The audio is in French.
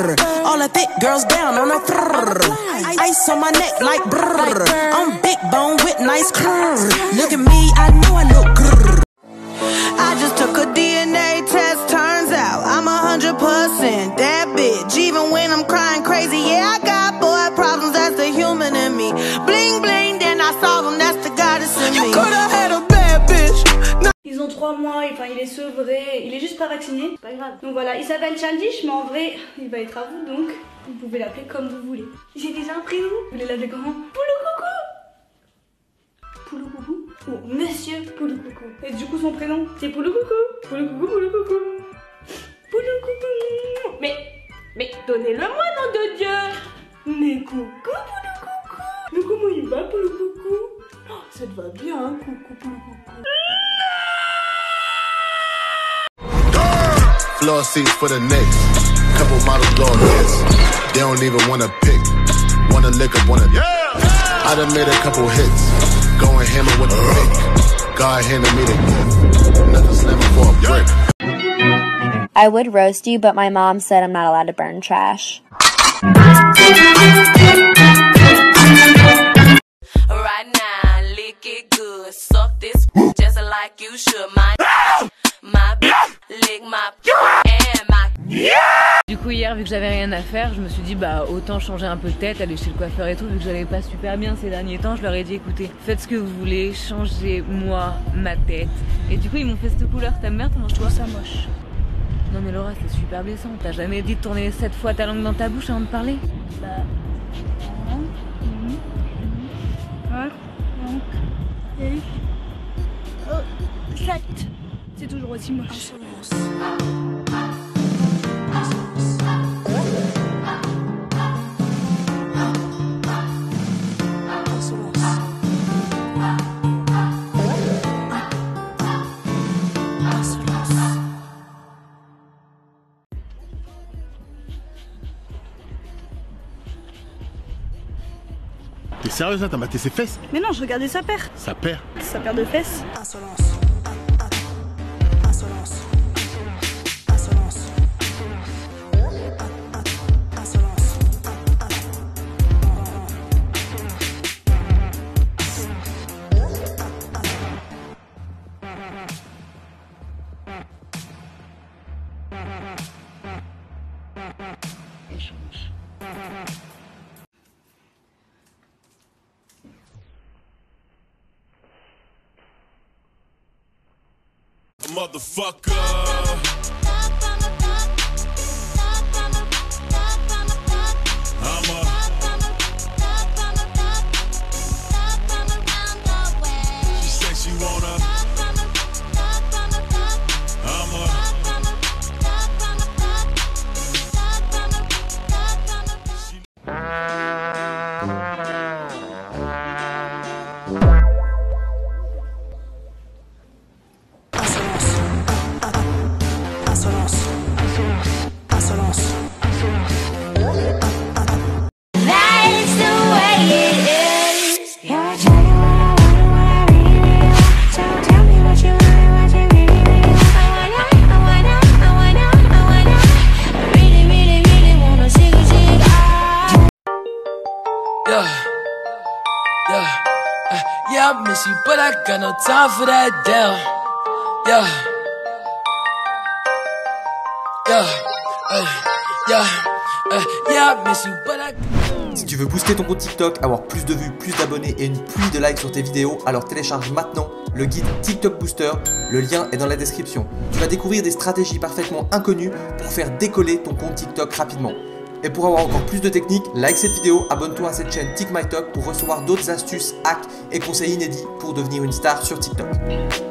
brrr. All the thick girls down on a brrr. Ice on my neck like brrr. I'm big bone with nice curves. Look at me, I know I look grrr. I just took a DNA test, turns out I'm 100% that bitch. Even when I'm crying crazy, yeah, I got boy problems, that's the human in me. Bling bling, then I solve them, that's the goddess in me. You coulda had a bad bitch. Ils ont 3 mois, enfin il est sevré, il est juste pas vacciné, c'est pas grave. Donc voilà, il s'appelle Childish, mais en vrai, il va être à vous, donc vous pouvez l'appeler comme vous voulez. J'ai déjà un prénom, vous voulez l'appeler comment? Poulou coucou. Poulou coucou. Oh, monsieur Poulou coucou. Et du coup son prénom, c'est Poulou coucou. Poulou coucou, Poulou coucou. Poulou coucou. Mais donnez-le-moi, nom de Dieu. Mais coucou, Poulou coucou. Mais comment il va, Poulou coucou? Oh, ça te va bien, hein, coucou, Poulou coucou. Floor seats for the Knicks. Couple models go hits. They don't even wanna pick. Wanna lick up, wanna. Yeah. I done made a couple hits. Going hammer with the pick. God handed me the gift. Nothing slamming for a brick. I would roast you, but my mom said I'm not allowed to burn trash. Right now, lick it good. Suck this just like you should. My lick my and my. Du coup hier vu que j'avais rien à faire, je me suis dit bah autant changer un peu de tête, aller chez le coiffeur et tout, vu que j'allais pas super bien ces derniers temps, je leur ai dit écoutez, faites ce que vous voulez, changez-moi ma tête. Et du coup ils m'ont fait cette couleur, t'aimes bien ton choix? Ça moche. Non mais Laura c'est super blessant, t'as jamais dit de tourner 7 fois ta langue dans ta bouche avant de parler? Bah... C'est toujours aussi moche. T'es sérieux là? T'as maté ses fesses? Mais non, je regardais sa paire. Sa paire? Sa paire de fesses. Insolence. Insolence. Insolence. Insolence. Motherfucker. She said she wanna. Yeah, I miss you, but I got no time for that damn. Yeah. Yeah, I miss you, but I... Si tu veux booster ton compte TikTok, avoir plus de vues, plus d'abonnés et une pluie de likes sur tes vidéos, alors télécharge maintenant le guide TikTok Booster, le lien est dans la description. Tu vas découvrir des stratégies parfaitement inconnues pour faire décoller ton compte TikTok rapidement. Et pour avoir encore plus de techniques, like cette vidéo, abonne-toi à cette chaîne TikMyTok pour recevoir d'autres astuces, hacks et conseils inédits pour devenir une star sur TikTok.